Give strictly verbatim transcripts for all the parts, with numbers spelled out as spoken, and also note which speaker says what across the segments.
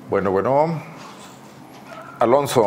Speaker 1: Bueno, bueno. Alonso.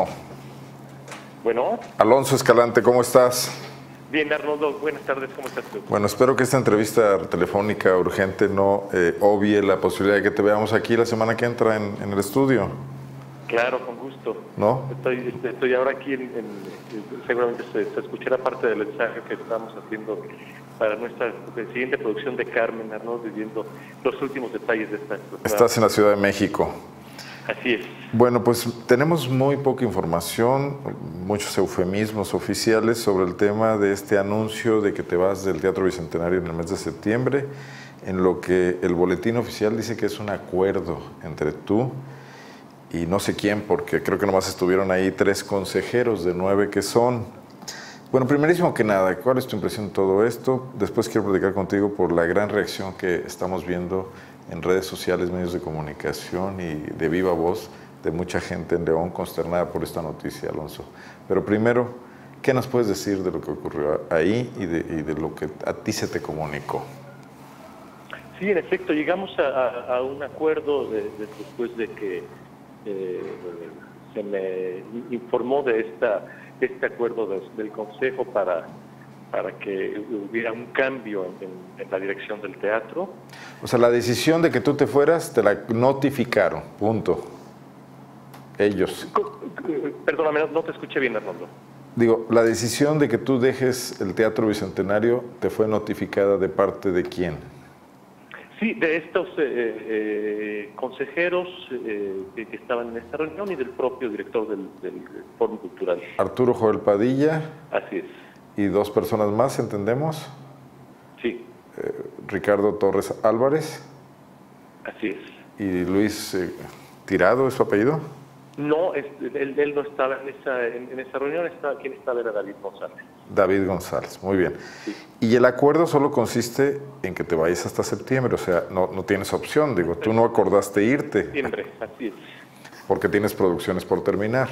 Speaker 2: Bueno.
Speaker 1: Alonso Escalante, ¿cómo estás?
Speaker 2: Bien, Arnoldo, buenas tardes, ¿cómo estás tú?
Speaker 1: Bueno, espero que esta entrevista telefónica urgente no eh, obvie la posibilidad de que te veamos aquí la semana que entra en, en el estudio.
Speaker 2: Claro, con gusto.
Speaker 1: ¿No?
Speaker 2: Estoy, estoy ahora aquí, en, en, seguramente se, se escuchará parte del ensayo que estamos haciendo para nuestra siguiente producción de Carmen, Arnoldo, viviendo los últimos detalles de esta.
Speaker 1: Estás en la Ciudad de México.
Speaker 2: Así es.
Speaker 1: Bueno, pues tenemos muy poca información, muchos eufemismos oficiales sobre el tema de este anuncio de que te vas del Teatro Bicentenario en el mes de septiembre, en lo que el boletín oficial dice que es un acuerdo entre tú y no sé quién, porque creo que nomás estuvieron ahí tres consejeros de nueve que son. Bueno, primerísimo que nada, ¿cuál es tu impresión de todo esto? Después quiero platicar contigo por la gran reacción que estamos viendo en redes sociales, medios de comunicación y de viva voz de mucha gente en León consternada por esta noticia, Alonso. Pero primero, ¿qué nos puedes decir de lo que ocurrió ahí y de, y de lo que a ti se te comunicó?
Speaker 2: Sí, en efecto, llegamos a, a, a un acuerdo de, de, después de que eh, se me informó de esta, este acuerdo de, del Consejo para... para que hubiera un cambio en, en la dirección del teatro.
Speaker 1: O sea, la decisión de que tú te fueras te la notificaron, punto. Ellos.
Speaker 2: Perdóname, no te escuché bien, Arnoldo.
Speaker 1: Digo, la decisión de que tú dejes el Teatro Bicentenario te fue notificada de parte de quién.
Speaker 2: Sí, de estos eh, eh, consejeros eh, que estaban en esta reunión y del propio director del, del Foro Cultural.
Speaker 1: Arturo Joel Padilla.
Speaker 2: Así es.
Speaker 1: Y dos personas más, ¿entendemos?
Speaker 2: Sí.
Speaker 1: Eh, Ricardo Torres Álvarez.
Speaker 2: Así es.
Speaker 1: ¿Y Luis eh, Tirado es su apellido?
Speaker 2: No, es, él, él no estaba en esa, en, en esa reunión, estaba, quien estaba era David González.
Speaker 1: David González, muy bien.
Speaker 2: Sí.
Speaker 1: Y el acuerdo solo consiste en que te vayas hasta septiembre, o sea, no, no tienes opción, digo, tú no acordaste irte.
Speaker 2: Septiembre, así es.
Speaker 1: Porque tienes producciones por terminar.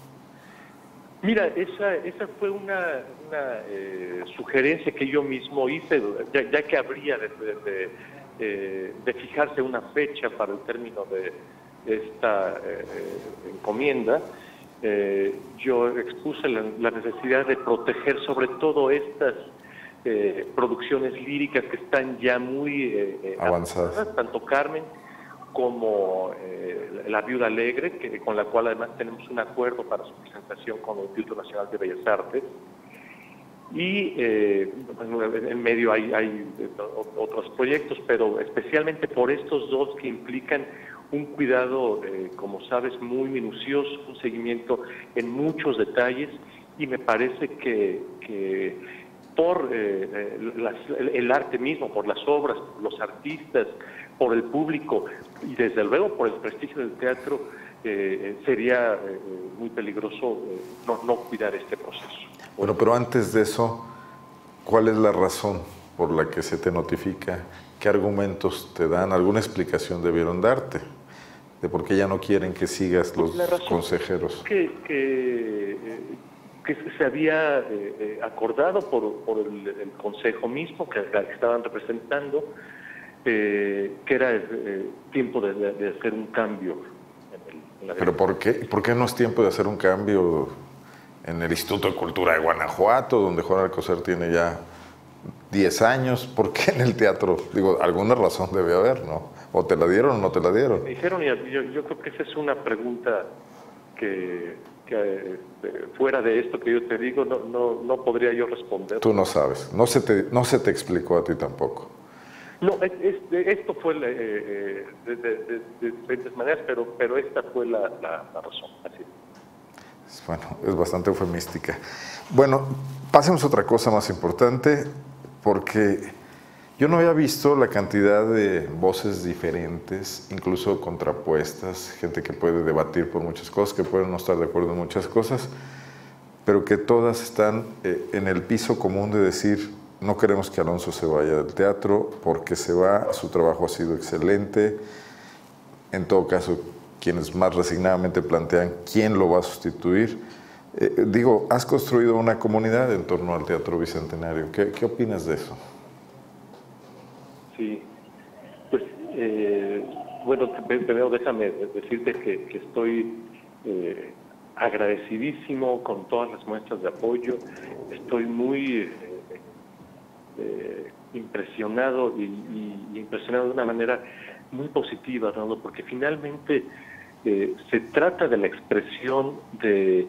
Speaker 2: Mira, esa, esa fue una, una eh, sugerencia que yo mismo hice, ya, ya que habría de, de, de, eh, de fijarse una fecha para el término de esta eh, encomienda. Eh, yo expuse la, la necesidad de proteger sobre todo estas eh, producciones líricas que están ya muy eh,
Speaker 1: avanzadas,
Speaker 2: avanzadas, tanto Carmen como eh, La Viuda Alegre, que, con la cual además tenemos un acuerdo para su presentación con el Instituto Nacional de Bellas Artes. Y eh, en medio hay, hay otros proyectos, pero especialmente por estos dos que implican un cuidado, eh, como sabes, muy minucioso, un seguimiento en muchos detalles, y me parece que, que por eh, las, el arte mismo, por las obras, por los artistas, por el público y desde luego por el prestigio del teatro, eh, sería eh, muy peligroso eh, no, no cuidar este proceso.
Speaker 1: Bueno, pero antes de eso, ¿cuál es la razón por la que se te notifica? ¿Qué argumentos te dan? ¿Alguna explicación debieron darte de por qué ya no quieren que sigas los
Speaker 2: la razón
Speaker 1: consejeros?
Speaker 2: Que, que, eh, que se había eh, acordado por, por el, el Consejo mismo, que, que estaban representando, eh, que era eh, tiempo de, de, de hacer un cambio. En el, en la
Speaker 1: ¿Pero por qué? ¿Por qué no es tiempo de hacer un cambio en el Instituto de Cultura de Guanajuato, donde Juan Alcocer tiene ya diez años? ¿Por qué en el teatro? Digo, alguna razón debe haber, ¿no? ¿O te la dieron o no te la dieron?
Speaker 2: Me dijeron, y yo, yo creo que esa es una pregunta que, que eh, fuera de esto que yo te digo, no, no, no podría yo responder.
Speaker 1: Tú no sabes, no se te, no se te explicó a ti tampoco.
Speaker 2: No, es, es, esto fue eh, de, de, de, de diferentes maneras, pero, pero esta fue la, la, la razón. Así es.
Speaker 1: Bueno, es bastante eufemística. Bueno, pasemos a otra cosa más importante, porque yo no había visto la cantidad de voces diferentes, incluso contrapuestas, gente que puede debatir por muchas cosas, que pueden no estar de acuerdo en muchas cosas, pero que todas están eh, en el piso común de decir: no queremos que Alonso se vaya del teatro porque se va, su trabajo ha sido excelente. En todo caso, quienes más resignadamente plantean quién lo va a sustituir. Eh, digo, has construido una comunidad en torno al Teatro Bicentenario. ¿Qué, qué opinas de eso?
Speaker 2: Sí, pues eh, bueno, primero déjame decirte que, que estoy eh, agradecidísimo con todas las muestras de apoyo. Estoy muy eh, eh, impresionado y, y, y impresionado de una manera muy positiva, Arnoldo, porque finalmente eh, se trata de la expresión de,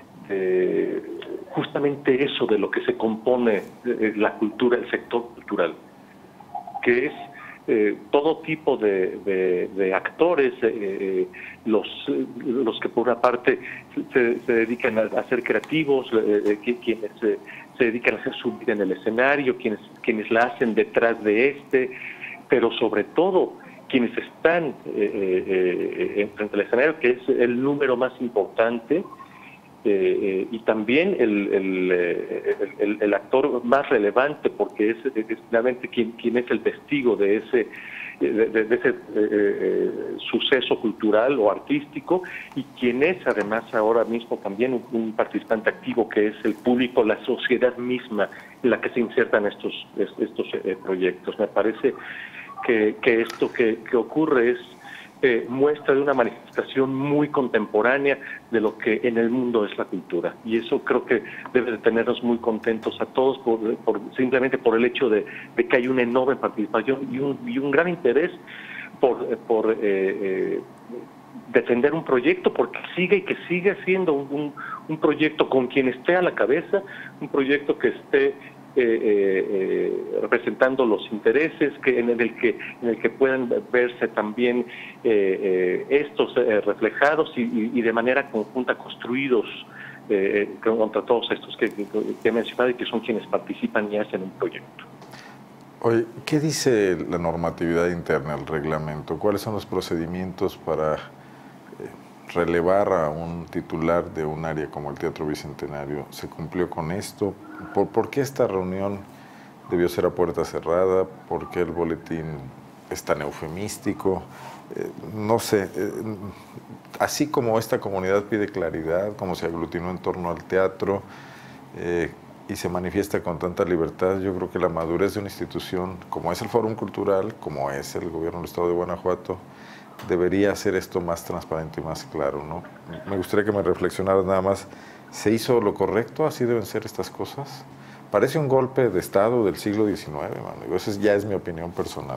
Speaker 2: de justamente eso de lo que se compone eh, la cultura, el sector cultural, que es eh, todo tipo de, de, de actores, eh, los, los que por una parte se, se dedican a, a ser creativos, eh, quienes se, se dedican a hacer su vida en el escenario, quienes, quienes la hacen detrás de este, pero sobre todo quienes están eh, eh, frente al escenario, que es el número más importante, eh, eh, y también el, el, el, el actor más relevante, porque es, es finalmente quien, quien es el testigo de ese, de, de ese eh, suceso cultural o artístico, y quien es además ahora mismo también un, un participante activo, que es el público, la sociedad misma en la que se insertan estos, estos eh, proyectos. Me parece que, que esto que, que ocurre es Eh, muestra de una manifestación muy contemporánea de lo que en el mundo es la cultura, y eso creo que debe de tenernos muy contentos a todos por, por simplemente por el hecho de, de que hay una enorme participación y un, y un gran interés por, por eh, eh, defender un proyecto, porque sigue y que sigue siendo un, un, un proyecto con quien esté a la cabeza, un proyecto que esté Eh, eh, representando los intereses, que en el que en el que puedan verse también eh, eh, estos eh, reflejados y, y de manera conjunta construidos eh, contra todos estos que, que, que he mencionado y que son quienes participan y hacen un proyecto.
Speaker 1: Oye, ¿qué dice la normatividad interna, el reglamento? ¿Cuáles son los procedimientos para relevar a un titular de un área como el Teatro Bicentenario? ¿Se cumplió con esto? ¿Por, ¿Por qué esta reunión debió ser a puerta cerrada? ¿Por qué el boletín es tan eufemístico? Eh, no sé, eh, así como esta comunidad pide claridad, como se aglutinó en torno al teatro eh, y se manifiesta con tanta libertad, yo creo que la madurez de una institución como es el Fórum Cultural, como es el Gobierno del Estado de Guanajuato, debería hacer esto más transparente y más claro, ¿no? Me gustaría que me reflexionaras nada más, ¿se hizo lo correcto? ¿Así deben ser estas cosas? Parece un golpe de Estado del siglo diecinueve, mano. Esa ya es mi opinión personal.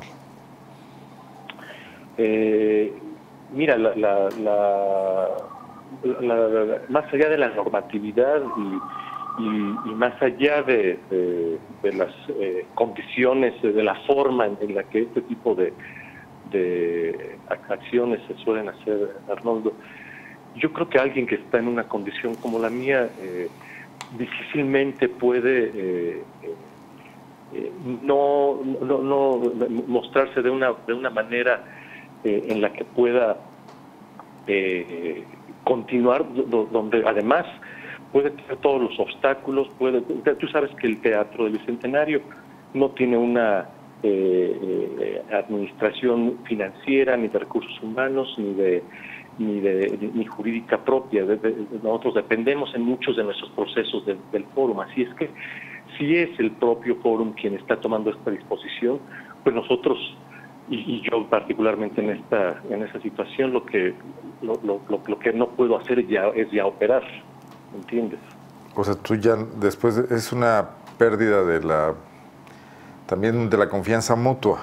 Speaker 2: Eh, mira, la, la, la, la, la, más allá de la normatividad y, y, y más allá de, de, de las eh, condiciones, de la forma en, en la que este tipo de de acciones se suelen hacer, Arnoldo, yo creo que alguien que está en una condición como la mía eh, difícilmente puede eh, eh, no, no, no mostrarse de una, de una manera eh, en la que pueda eh, continuar, donde además puede tener todos los obstáculos. Puede, tú sabes que el Teatro del Bicentenario no tiene una Eh, eh, administración financiera, ni de recursos humanos, ni de ni de ni jurídica propia. De, de, nosotros dependemos en muchos de nuestros procesos de, del fórum, así es que si es el propio fórum quien está tomando esta disposición, pues nosotros y, y yo particularmente en esta en esta situación lo que lo, lo, lo, lo que no puedo hacer ya es ya operar, ¿entiendes?
Speaker 1: O sea, tú ya después de, es una pérdida de la también de la confianza mutua.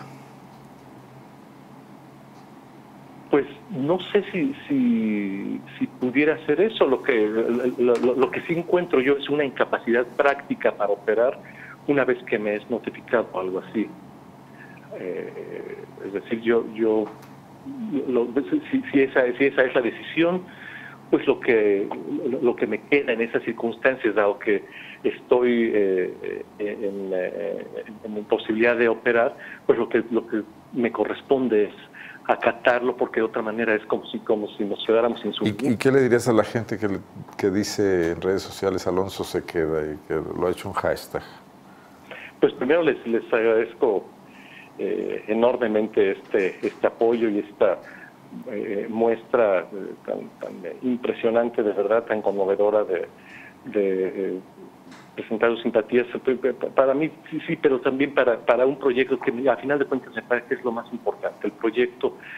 Speaker 2: Pues no sé si si, si pudiera hacer eso. Lo que lo, lo, lo que sí encuentro yo es una incapacidad práctica para operar una vez que me es notificado algo así. Eh, es decir, yo yo lo, si, si esa si esa es la decisión, pues lo que lo que me queda en esas circunstancias, dado que estoy eh, en, eh, en imposibilidad de operar, pues lo que lo que me corresponde es acatarlo, porque de otra manera es como si como si nos quedáramos sin su...
Speaker 1: ¿Y, ¿Y qué le dirías a la gente que, le, que dice en redes sociales Alonso se queda y que lo ha hecho un hashtag?
Speaker 2: Pues primero les les agradezco eh, enormemente este este apoyo y esta Eh, muestra eh, tan, tan impresionante, de verdad, tan conmovedora de, de eh, presentar sus simpatías. Para mí sí, sí, pero también para, para un proyecto que a final de cuentas me parece que es lo más importante, el proyecto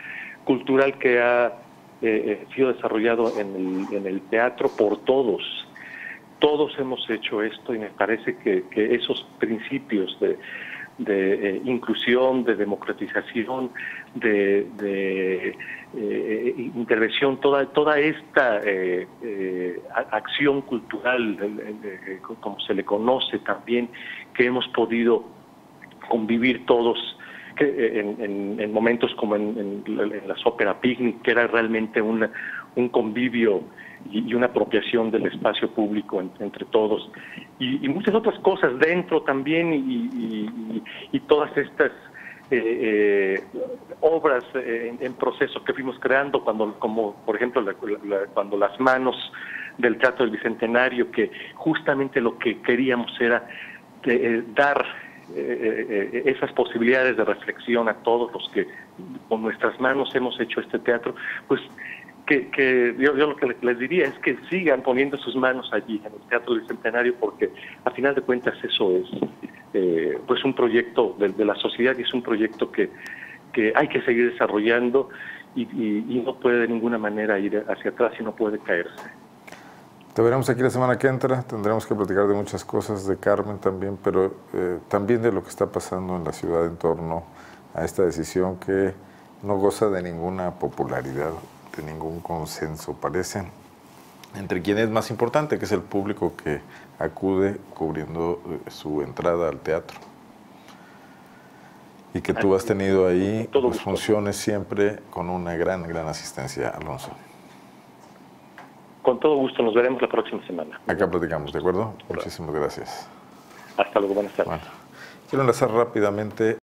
Speaker 2: cultural que ha eh, sido desarrollado en el, en el teatro por todos. Todos hemos hecho esto y me parece que, que esos principios de, de eh, inclusión, de democratización, de, de eh, intervención, toda, toda esta eh, eh, acción cultural, eh, eh, como se le conoce también, que hemos podido convivir todos que en, en, en momentos como en, en, en las ópera picnic, que era realmente una, un convivio y, y una apropiación del espacio público en, entre todos, y, y muchas otras cosas dentro también, y, y, y, y todas estas eh, eh, obras eh, en, en proceso que fuimos creando, cuando, como por ejemplo la, la, cuando las manos del Teatro del Bicentenario, que justamente lo que queríamos era de, eh, dar Eh, eh, esas posibilidades de reflexión a todos los que con nuestras manos hemos hecho este teatro, pues que, que yo, yo lo que les diría es que sigan poniendo sus manos allí en el Teatro del Bicentenario, porque a final de cuentas eso es eh, pues un proyecto de, de la sociedad, y es un proyecto que, que hay que seguir desarrollando, y, y, y no puede de ninguna manera ir hacia atrás y no puede caerse.
Speaker 1: Te veremos aquí la semana que entra, tendremos que platicar de muchas cosas, de Carmen también, pero eh, también de lo que está pasando en la ciudad en torno a esta decisión que no goza de ninguna popularidad, de ningún consenso, parece, entre quien es más importante, que es el público que acude cubriendo eh, su entrada al teatro. Y que tú has tenido ahí pues, funciones siempre con una gran, gran asistencia, Alonso.
Speaker 2: Con todo gusto, nos veremos la próxima semana.
Speaker 1: Acá platicamos, ¿de acuerdo? Muchísimas gracias.
Speaker 2: Hasta luego, buenas tardes.
Speaker 1: Bueno, quiero enlazar rápidamente